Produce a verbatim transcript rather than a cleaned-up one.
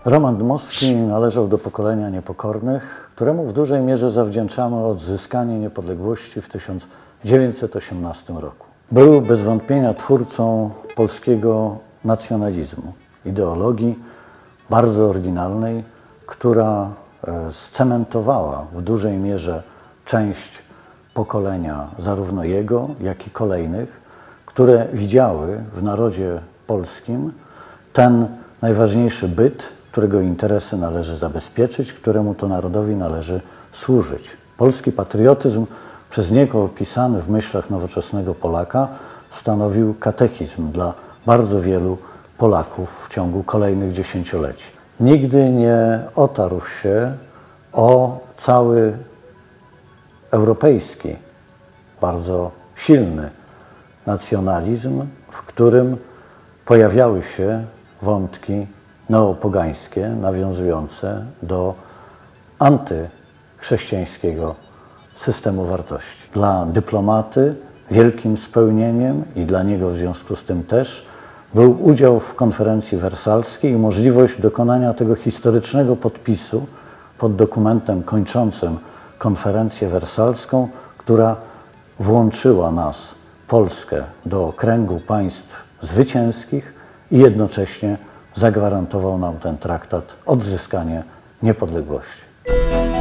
Roman Dmowski należał do pokolenia niepokornych, któremu w dużej mierze zawdzięczamy odzyskanie niepodległości w tysiąc dziewięćset osiemnastym roku. Był bez wątpienia twórcą polskiego nacjonalizmu, ideologii bardzo oryginalnej, która scementowała w dużej mierze część pokolenia, zarówno jego, jak i kolejnych, które widziały w narodzie polskim ten najważniejszy byt, którego interesy należy zabezpieczyć, któremu to narodowi należy służyć. Polski patriotyzm, przez niego opisany w myślach nowoczesnego Polaka, stanowił katechizm dla bardzo wielu Polaków w ciągu kolejnych dziesięcioleci. Nigdy nie otarł się o cały europejski, bardzo silny nacjonalizm, w którym pojawiały się wątki neopogańskie, nawiązujące do antychrześcijańskiego systemu wartości. Dla dyplomaty wielkim spełnieniem i dla niego w związku z tym też był udział w konferencji wersalskiej i możliwość dokonania tego historycznego podpisu pod dokumentem kończącym konferencję wersalską, która włączyła nas, Polskę, do kręgu państw zwycięskich i jednocześnie zagwarantował nam ten traktat odzyskanie niepodległości.